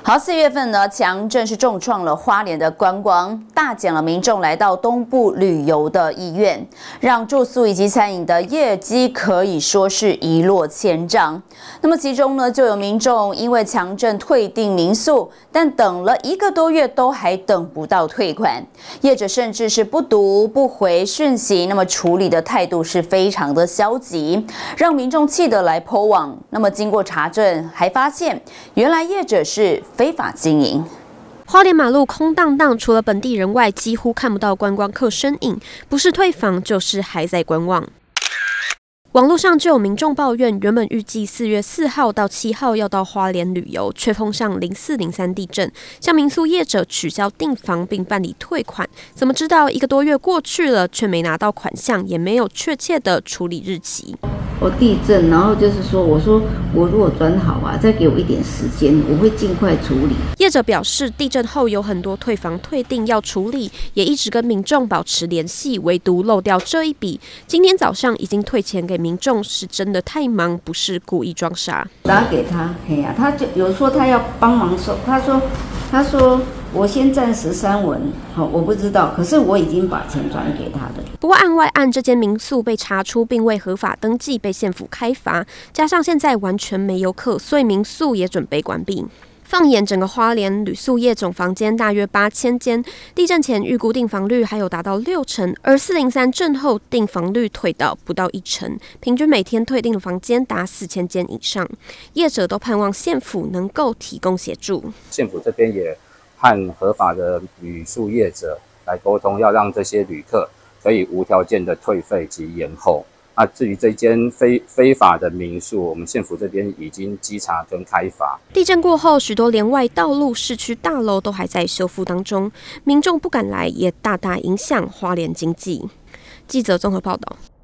好，4月份呢，强震是重创了花莲的观光，大减了民众来到东部旅游的意愿，让住宿以及餐饮的业绩可以说是一落千丈。那么其中呢，就有民众因为强震退订民宿，但等了1个多月都还等不到退款，业者甚至是不读不回讯息，那么处理的态度是非常的消极，让民众气得来po网。那么经过查证，还发现原来业者是非法经营。 花莲马路空荡荡，除了本地人外，几乎看不到观光客身影，不是退房，就是还在观望。网络上就有民众抱怨，原本预计4月4号到7号要到花莲旅游，却碰上04、03地震，向民宿业者取消订房并办理退款。怎么知道1个多月过去了，却没拿到款项，也没有确切的处理日期。 我地震，然后就是说，我说我如果转好啊，再给我一点时间，我会尽快处理。 业者表示，地震后有很多退房退订要处理，也一直跟民众保持联系，唯独漏掉这一笔。今天早上已经退钱给民众，是真的太忙，不是故意装傻。 打给他，嘿呀，他就有说他要帮忙收，他说我先暂时删文，好，我不知道，可是我已经把钱转给他的。 不过案外案，这间民宿被查出并未合法登记，被县府开罚，加上现在完全没游客，所以民宿也准备关闭。放眼整个花莲旅宿业总房间大约8000间，地震前预估订房率还有达到60%，而403震后订房率退到不到1%，平均每天退订的房间达4000间以上。业者都盼望县府能够提供协助。 县府这边也和合法的旅宿业者来沟通，要让这些旅客可以无条件的退费及延后。至于这间非法的民宿，我们县府这边已经稽查跟开罚。 地震过后，许多连外道路、市区大楼都还在修复当中，民众不敢来，也大大影响花莲经济。记者综合报道。